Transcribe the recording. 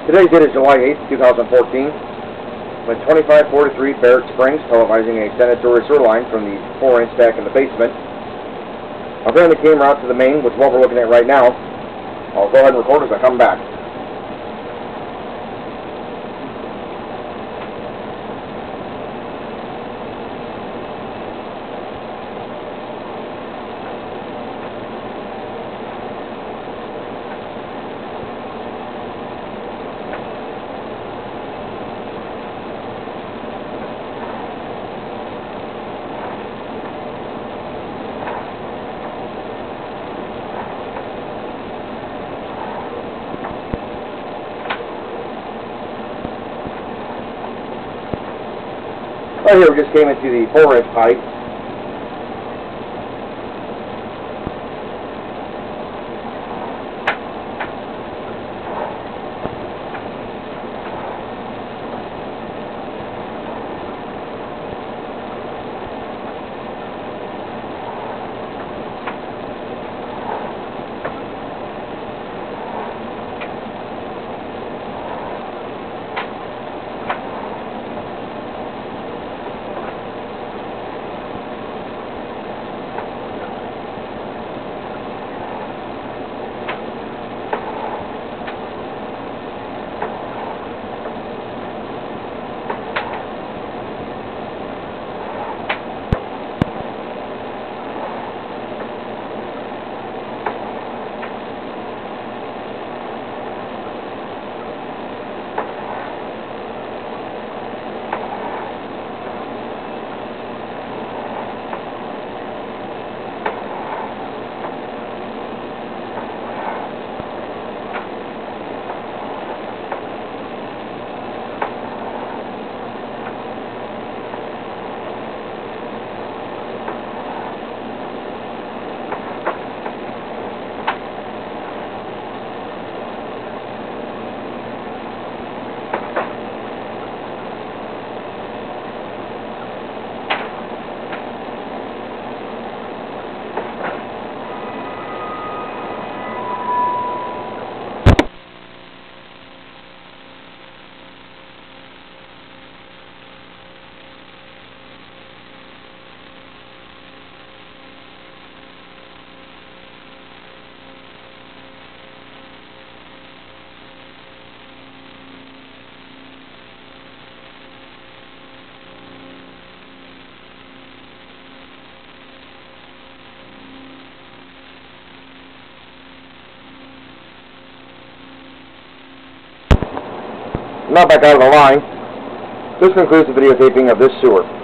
Today's date is July 8th, 2014. With 2543 Barrett Springs, televising a sanitary sewer line from the 4-inch stack in the basement. Apparently came out to the main, which is what we're looking at right now. I'll go ahead and record as I come back. Right here, we just came into the 4-inch pipe. Now back out of the line. This concludes the videotaping of this sewer.